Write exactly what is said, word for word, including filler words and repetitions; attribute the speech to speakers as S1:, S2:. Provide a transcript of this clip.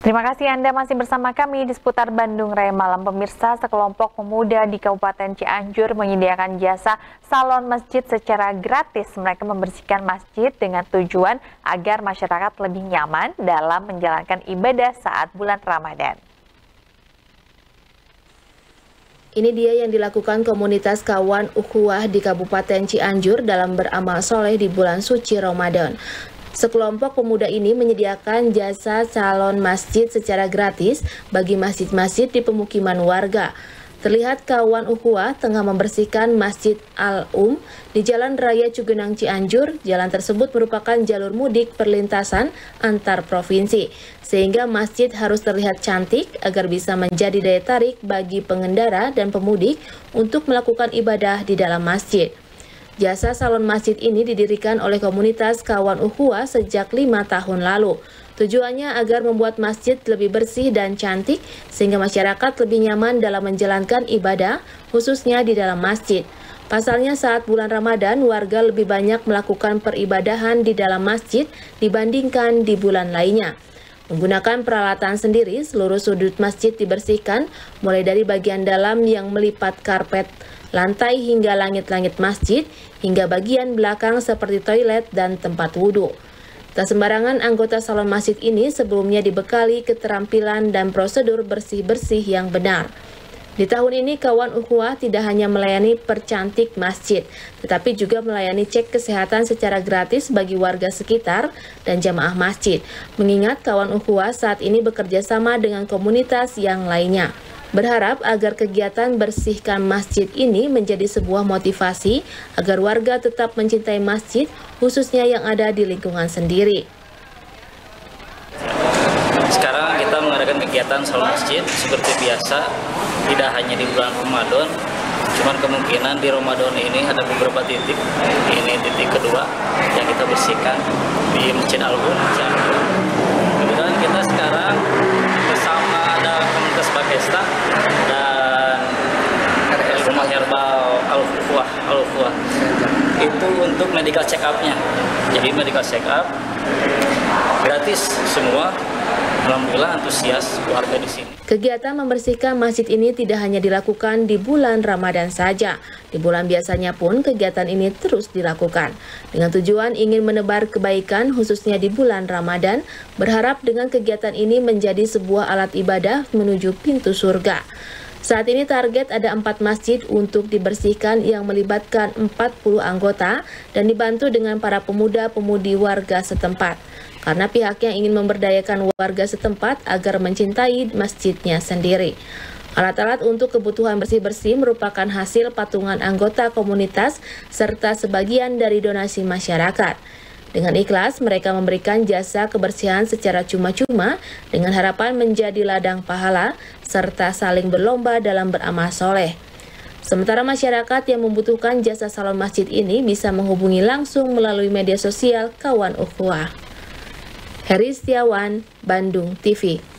S1: Terima kasih Anda masih bersama kami di seputar Bandung Raya Malam. Pemirsa, sekelompok pemuda di Kabupaten Cianjur menyediakan jasa salon masjid secara gratis. Mereka membersihkan masjid dengan tujuan agar masyarakat lebih nyaman dalam menjalankan ibadah saat bulan Ramadan.
S2: Ini dia yang dilakukan komunitas kawan ukhuwah di Kabupaten Cianjur dalam beramal soleh di bulan suci Ramadan. Sekelompok pemuda ini menyediakan jasa salon masjid secara gratis bagi masjid-masjid di pemukiman warga. Terlihat kawan ukhuwah tengah membersihkan Masjid Al-Um di Jalan Raya Cugenang Cianjur. Jalan tersebut merupakan jalur mudik perlintasan antar provinsi, sehingga masjid harus terlihat cantik agar bisa menjadi daya tarik bagi pengendara dan pemudik untuk melakukan ibadah di dalam masjid. Jasa salon masjid ini didirikan oleh komunitas kawan ukhuwah sejak lima tahun lalu. Tujuannya agar membuat masjid lebih bersih dan cantik sehingga masyarakat lebih nyaman dalam menjalankan ibadah, khususnya di dalam masjid. Pasalnya saat bulan Ramadan, warga lebih banyak melakukan peribadahan di dalam masjid dibandingkan di bulan lainnya. Menggunakan peralatan sendiri, seluruh sudut masjid dibersihkan, mulai dari bagian dalam yang melipat karpet lantai hingga langit-langit masjid, hingga bagian belakang seperti toilet dan tempat wudhu. Tak sembarangan anggota salon masjid ini sebelumnya dibekali keterampilan dan prosedur bersih-bersih yang benar. Di tahun ini, kawan ukhuwah tidak hanya melayani percantik masjid, tetapi juga melayani cek kesehatan secara gratis bagi warga sekitar dan jamaah masjid. Mengingat kawan ukhuwah saat ini bekerja sama dengan komunitas yang lainnya. Berharap agar kegiatan bersihkan masjid ini menjadi sebuah motivasi agar warga tetap mencintai masjid, khususnya yang ada di lingkungan sendiri.
S3: Sekarang kita mengadakan kegiatan salon masjid seperti biasa, tidak hanya di bulan Ramadan, cuman kemungkinan di Ramadan ini ada beberapa titik. Ini titik kedua yang kita bersihkan di Masjid Al-Um. Kemudian kita sekarang bersama ada komunitas Bakesta dan rumah herbal Al-ukhuwah, Al-ukhuwah itu untuk medical check up-nya. Jadi medical check up gratis semua. Alhamdulillah antusias warga di sini.
S2: Kegiatan membersihkan masjid ini tidak hanya dilakukan di bulan Ramadan saja. Di bulan biasanya pun kegiatan ini terus dilakukan. Dengan tujuan ingin menebar kebaikan khususnya di bulan Ramadan, berharap dengan kegiatan ini menjadi sebuah alat ibadah menuju pintu surga. Saat ini target ada empat masjid untuk dibersihkan yang melibatkan empat puluh anggota dan dibantu dengan para pemuda-pemudi warga setempat. Karena pihaknya ingin memberdayakan warga setempat agar mencintai masjidnya sendiri. Alat-alat untuk kebutuhan bersih-bersih merupakan hasil patungan anggota komunitas serta sebagian dari donasi masyarakat. Dengan ikhlas, mereka memberikan jasa kebersihan secara cuma-cuma dengan harapan menjadi ladang pahala serta saling berlomba dalam beramal soleh. Sementara masyarakat yang membutuhkan jasa salon masjid ini bisa menghubungi langsung melalui media sosial kawan ukhuwah. Heri Setiawan, Bandung T V.